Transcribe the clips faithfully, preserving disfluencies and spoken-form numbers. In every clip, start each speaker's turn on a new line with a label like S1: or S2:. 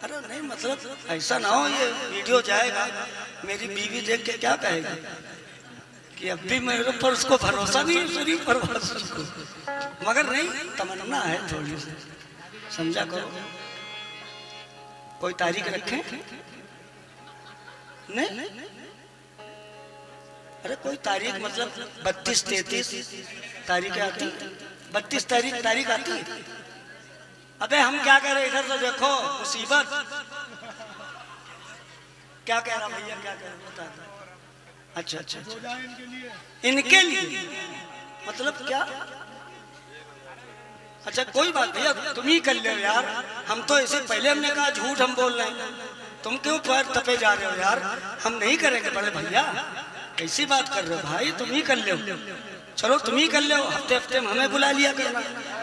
S1: अरे नहीं मतलब ऐसा ना हो ये वीडियो जाएगा मेरी बीवी देख के क्या कहेगी कि अब भी मेरे ऊपर उसको भरोसा नहीं है शरीफ पर को। मगर नहीं तमन्ना है थोड़ी सी समझा करो। कोई तारीख रखें नहीं अरे कोई तारीख मतलब बत्तीस तैतीस तारीखें आती बत्तीस तारीख तारीख आती। अबे हम क्या कह रहे इधर तो देखो मुसीबत। क्या कह रहा भैया क्या कह रहा बता। अच्छा अच्छा अच्छा इनके लिए मतलब क्या। अच्छा कोई बात भैया तुम ही कर लो यार। हम तो ऐसे पहले हमने कहा झूठ हम बोल रहे हैं तुम क्यों पैर तपे जा रहे हो यार। हम नहीं करेंगे बड़े भैया कैसी बात कर रहे हो भाई तुम ही कर लो। चलो तुम ही कर लो हफ्ते हफ्ते में हमें बुला लिया करना।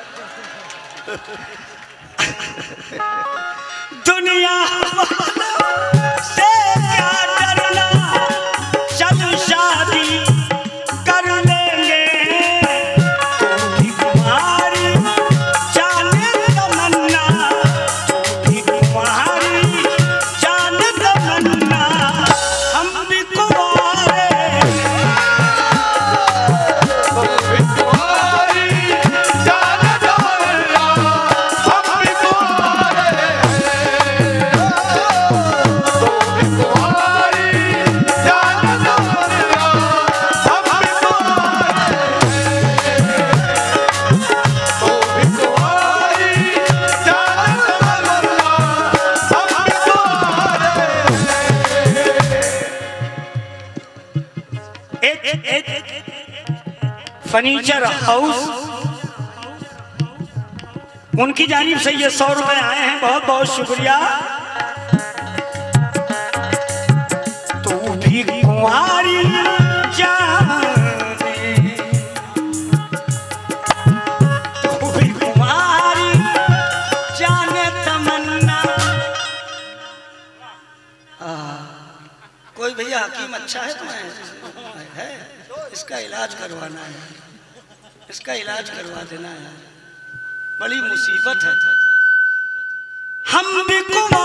S1: दुनिया से क्या डरना चल शादी कर लेंगे। तू भी कुमारी जाने तमन्ना तू भी कुमारी जाने तमन्ना हम भी कुमारे फर्नीचर हाउस उनकी जानिब से ये सौ रुपए आए हैं बहुत बहुत शुक्रिया। तू भी कुंवारी जाने तू भी कुंवारी जाने तमन्ना। कोई भैया हकीम अच्छा है तुम्हें है इसका इलाज करवाना है इसका इलाज करवा देना है। बड़ी मुसीबत है। हम भी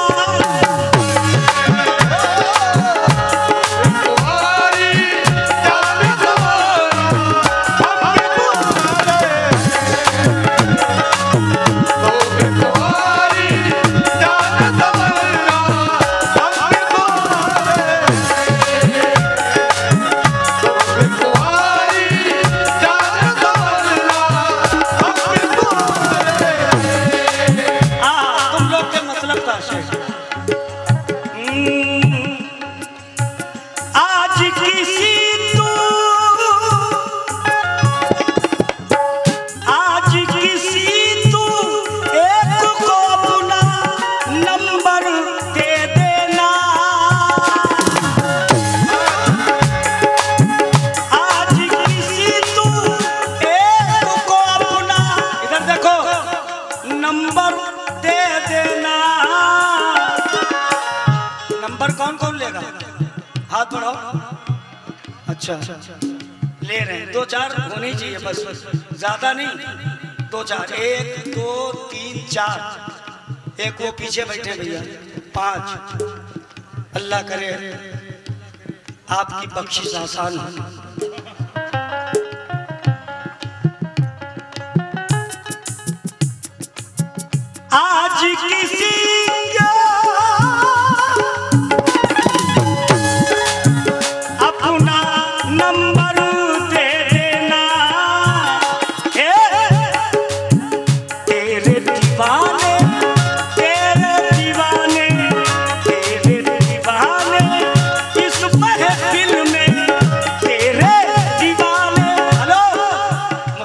S1: हाथ बढ़ाओ। अच्छा ले रहे हैं दो चार होने चाहिए बस ज्यादा नहीं दो चार एक दो तीन चार। एक वो पीछे बैठे भैया पांच। अल्लाह करे आपकी बख्शिश आसान हो। आज किसी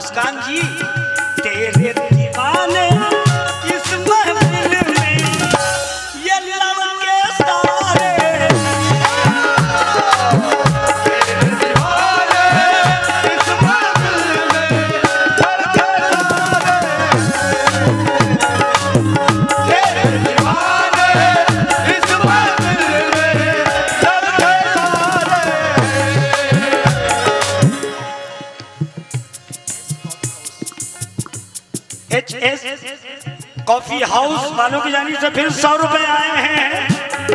S1: तेरे दीवाने इस महफिल में से फिर सौ रुपए आए हैं।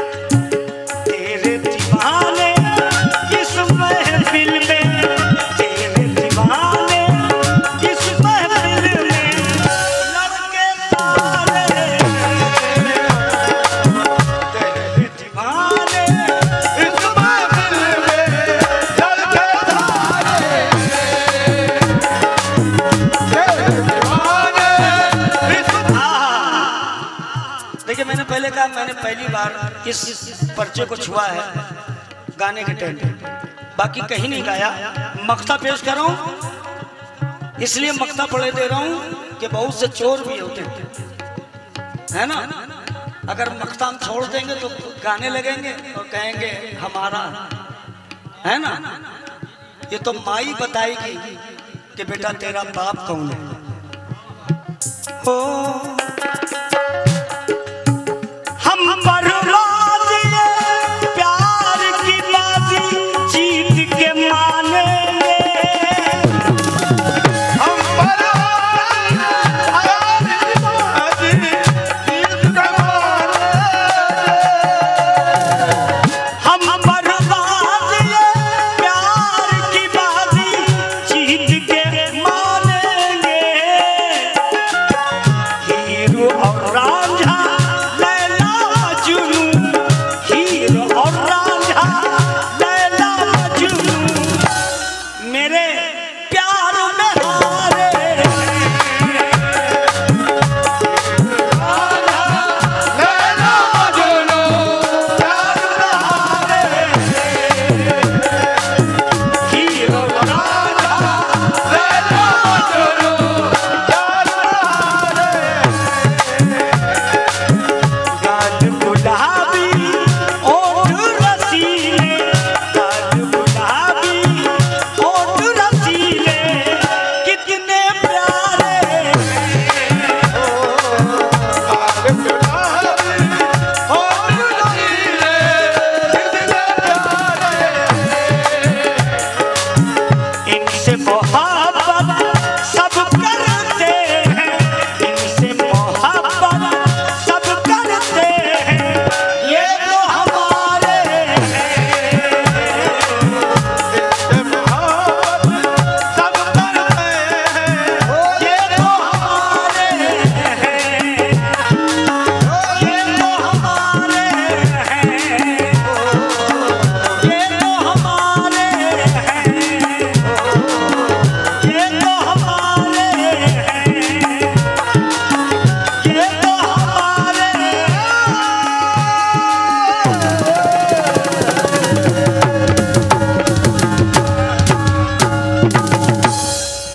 S1: तेरे दीवाने इस महफिल में, तेरे दीवाने इस महफिल में लड़के सारे, तेरे दीवाने इस महफिल में लड़के सारे, तेरे दीवाने इस। देखिए मैंने पहले कहा, मैंने पहली बार इस पर्चे को छुआ है गाने के टाइम पे, बाकी कहीं नहीं गाया। मक्ता पेश कर रहा हूं, इसलिए मक्ता पढ़े दे रहा हूं कि बहुत से चोर भी होते हैं, है ना। अगर मक्ता हम छोड़ देंगे तो गाने लगेंगे और कहेंगे हमारा, है ना। ये तो माई बताएगी कि बेटा तेरा बाप कौन है। हो